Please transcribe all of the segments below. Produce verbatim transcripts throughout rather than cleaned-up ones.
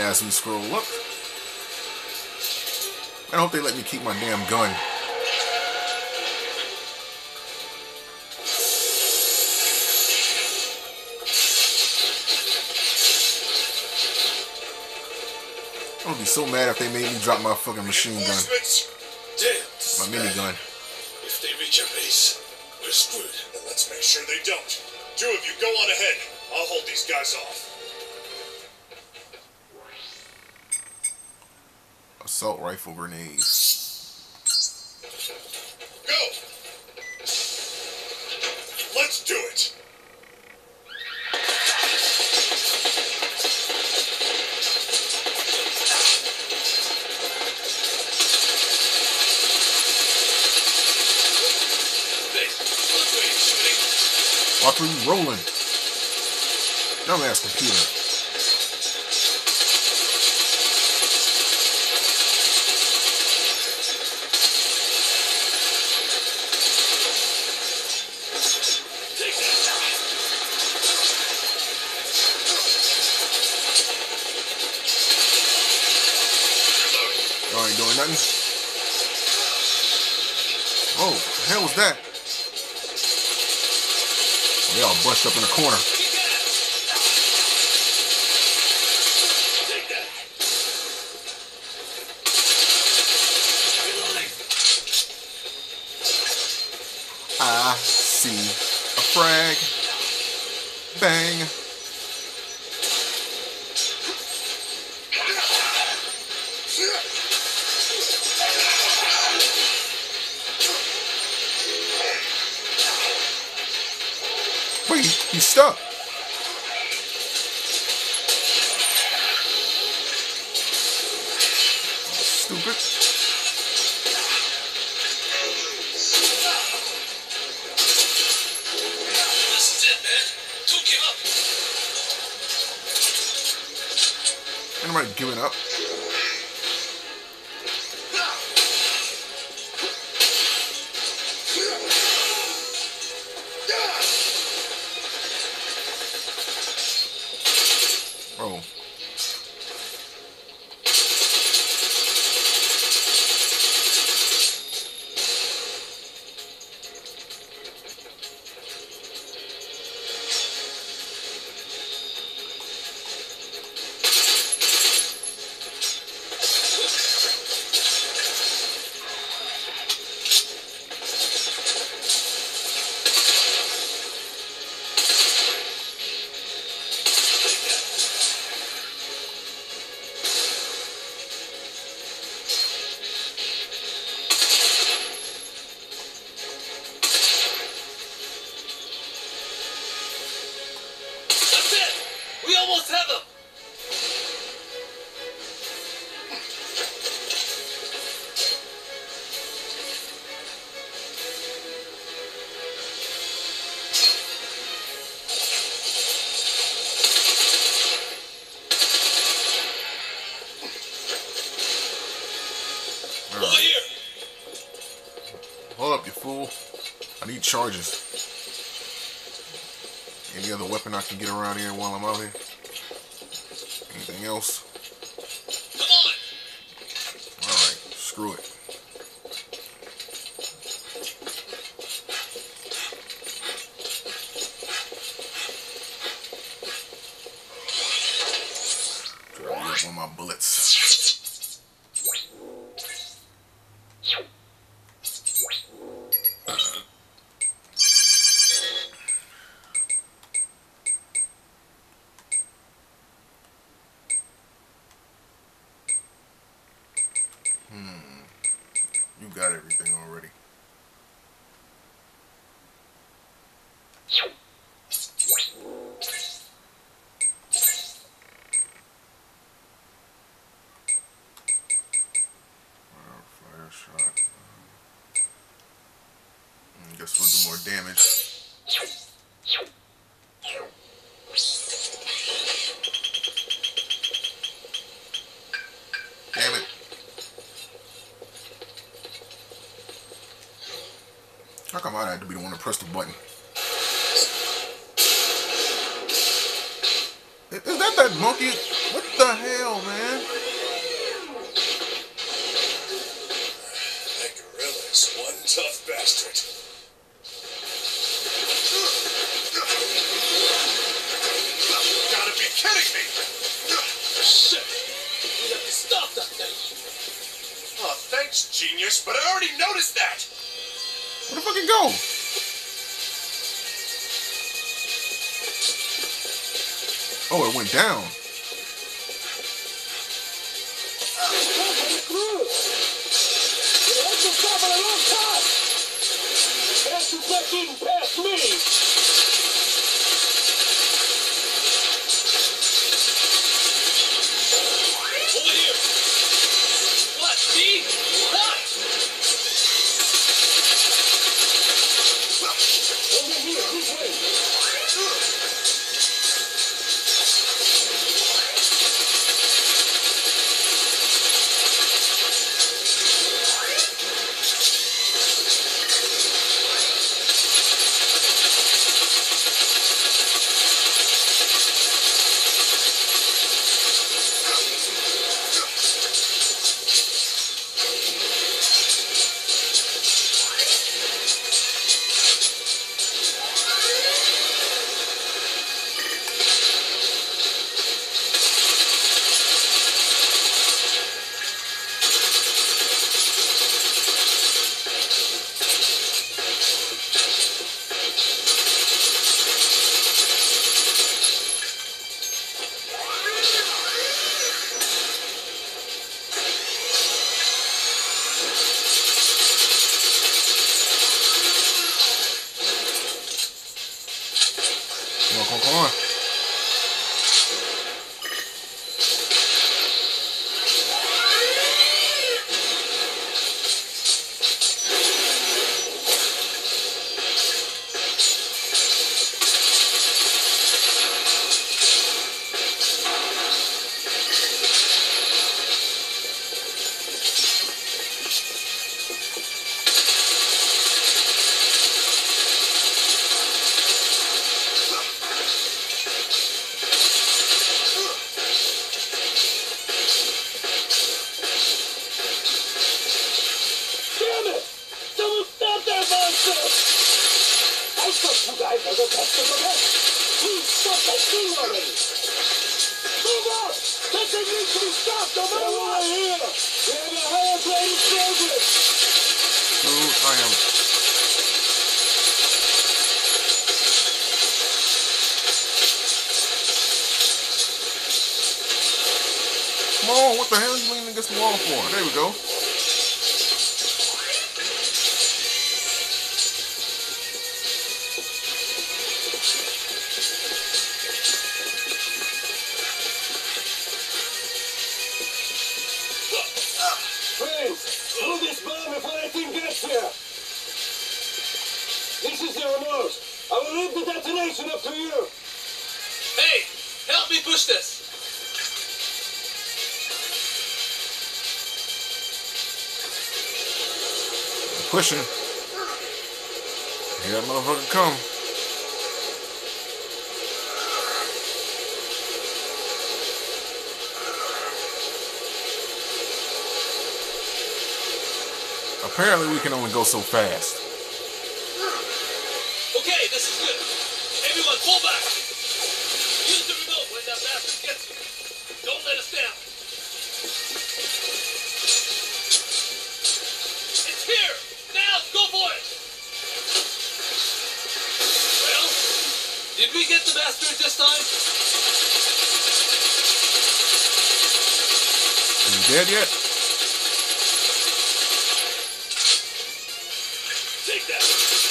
as we scroll up. I hope they let me keep my damn gun. I would be so mad if they made me drop my fucking machine gun. My minigun. If they reach our base, we're screwed. Then let's make sure they don't. Two of you go on ahead. I'll hold these guys off. Assault rifle grenades. Go! Let's do it! Watch where you rolling. Dumbass computer. Y'all ain't doing nothing. Oh, the hell was that? They all bunched up in the corner. I see a frag. Bang. Wait, he's stuck. Stupid. This is it, man. Don't give up. Anybody giving up? Oh. We almost have him! Right. Over here! Hold up, you fool. I need charges. Any other weapon I can get around here while I'm out here? Anything else? Come on! Alright, screw it. Try to use one of my bullets. Hmm. You got everything already. Fire shot. I guess we'll do more damage. Damn it. How come I had to be the one to press the button? Is that that monkey? What the hell, man? That gorilla is one tough bastard. Gotta be kidding me! Shit! We have to stop that thing! Oh, thanks, genius, but I already noticed that! Where the fuck it go? Oh, it went down. Past me! Over here! What? Me? What? Over here, this way! Come on, come on, come on. Dude, I am. Come on, what the hell are you leaning against the wall for? There we go. Move this bomb before that thing gets here! This is the remote. I will leave the detonation up to you. Hey, help me push this. Pushing. Here that motherfucker come. Apparently we can only go so fast. Okay, this is good. Everyone, pull back. Use the remote when that bastard gets you. Don't let us down. It's here. Now, go for it. Well, did we get the bastard this time? Is he dead yet? Take that.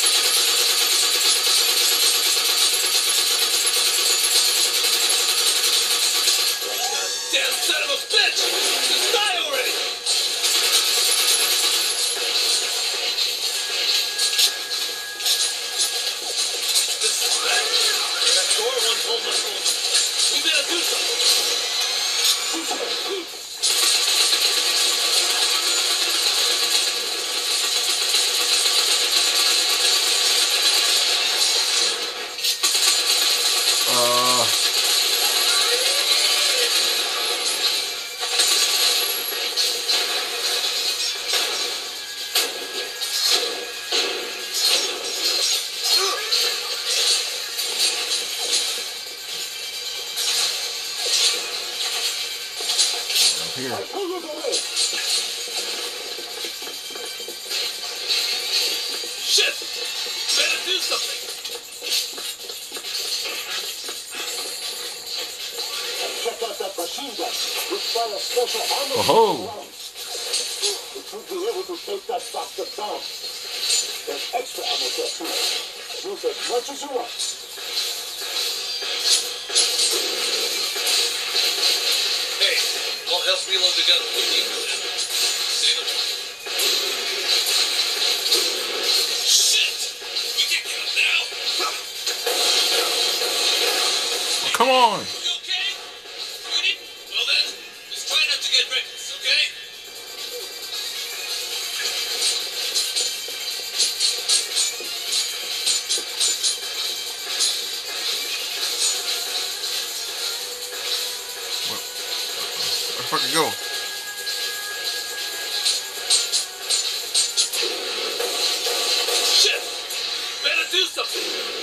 Damn son of a bitch! Just die already! This is bad. That door won't hold us home. We better do something. Uh, Shit! Better do something! Check out that machine gun. It's got a special ammo. Oh. It should be able to take that bastard down. There's extra ammo there too. Use as much as you want. Hey, I'll help reload the gun when you do that. Say the word. Shit! We can't get up now! Oh, come on. You okay? Ready? Well then, just try not to get reckless, okay? Where the fuck it go? Shit! Better do something!